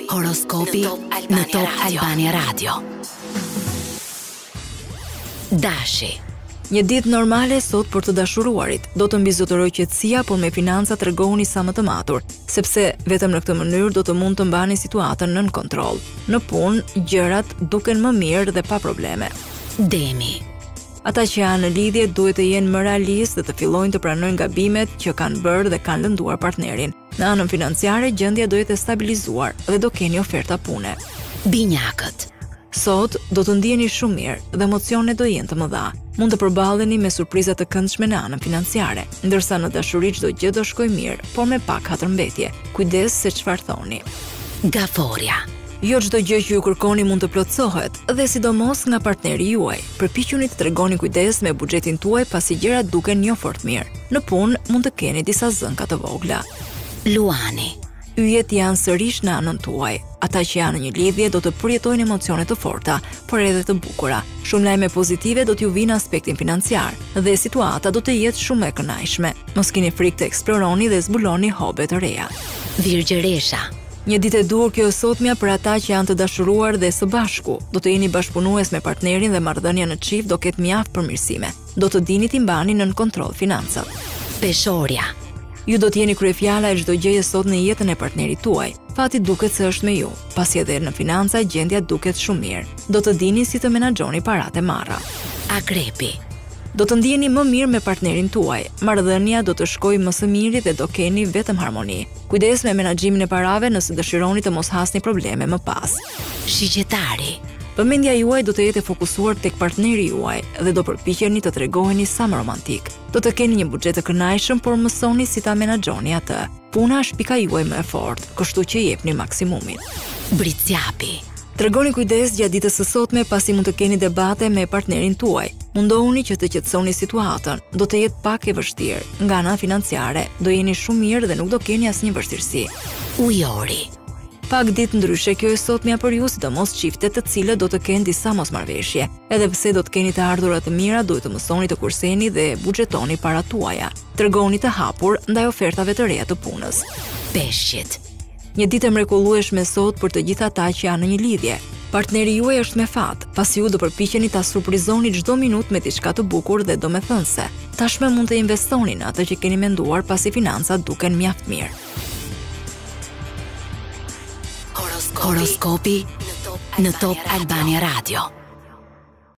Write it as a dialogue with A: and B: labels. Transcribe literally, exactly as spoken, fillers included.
A: Horoskopi në Top Albania Radio. Dashi.
B: Një ditë normale sot për të dashuruarit. Do të mbizotëroj qetësia, por me financa tregohuni sa më të matur, sepse vetëm në këtë mënyrë do të mund të mbani situatën nën kontroll. Në punë, gjërat duken më mirë dhe pa probleme.
A: Demi.
B: Ata që janë në lidhje duhet të jenë më realistë dhe të fillojnë të pranojnë gabimet që kanë bërë dhe kanë lënduar partnerin. Në anën financiare, gjendja do jetë e stabilizuar dhe do keni oferta pune.
A: Binjakët.
B: Sot do të ndjeni shumë mirë dhe emocionet do jenë të mëdha. Mund të përballeni me surpriza të këndshme në anën financiare, ndërsa në dashuri çdo gjë do shkojë mirë, por me pak hatërmbetje. Kujdes se çfarë thoni.
A: Gaforja.
B: Jo çdo gjë që ju kërkoni mund të plotësohet, dhe sidomos nga partneri juaj. Përpiquni të tregoni kujdes me buxhetin tuaj pasi gjërat duken jo fort mirë. Në punë mund të keni disa zënka të vogla.
A: Luani.
B: Yjet janë sërish në anën tuaj. Ata që janë në një lidhje do të përjetojnë emocione të forta, por edhe të bukura. Shumë lajme pozitive do t'ju vinë aspektin financiar dhe situata do të jetë shumë e kënaqshme. Mos keni frikë të eksploroni dhe zbuloni hobe të reja.
A: Virgjëresha.
B: Një ditë e dur kjo e sotmja për ata që janë të dashuruar dhe së bashku. Do të jeni bashkëpunues me partnerin dhe marrëdhënia në çift do ketë mjaft përmirësime. Do të dini t'i mbani nën kontroll financat.
A: Peshorja.
B: Ju do të jeni kryefjala e çdo gjëje sot në jetën e partnerit tuaj. Fati duket se është me ju, pasi edhe në financa gjendja duket shumë mirë. Do të dini si të menaxhoni paratë e marra.
A: Akrepi.
B: Do të ndjeni më mirë me partnerin tuaj. Marrëdhënia do të shkojë më së miri dhe do keni vetëm harmoni. Kujdes me menaxhimin e parave nëse dëshironi të mos hasni probleme më pas.
A: Shigjetari.
B: Vëmendja juaj do të jetë e fokusuar tek partneri juaj dhe do përpiqeni të tregoheni sa më romantik. Do të keni një buxhet të kënaqshëm, por mësoni si ta menaxhoni atë. Puna është pika juaj më e fortë, kështu që jepni maksimumin.
A: Britsjapi.
B: Tregoni kujdes gjatë ditës së sotme pasi mund të keni debate me partnerin tuaj. Mundohuni që të qetësoni situatën. Do të jetë pak e vështirë. Nga ana financiare, do jeni shumë mirë dhe nuk do keni asnjë vështirësi.
A: Ujori.
B: Pak ditë ndryshe kjo e sotmja për ju, sidomos çiftet të cilët do të kenë disa mosmarrveshje. Edhe pse do të keni të ardhurat të mira, duhet të mësoni të kurseni dhe buxhetoni parat tuaja. Tregoni të hapur ndaj ofertave të reja të punës.
A: Peshqit.
B: Një ditë e mrekullueshme sot për të gjithë ata që janë në një lidhje. Partneri juaj është me fat, pasi ju do përpiqeni ta surprizoni çdo minutë me diçka të bukur dhe domethënëse. Tashmë mund të investoni në atë që keni menduar pasi financat duken mjaft mirë.
A: Horoskopi në Top Albania Radio.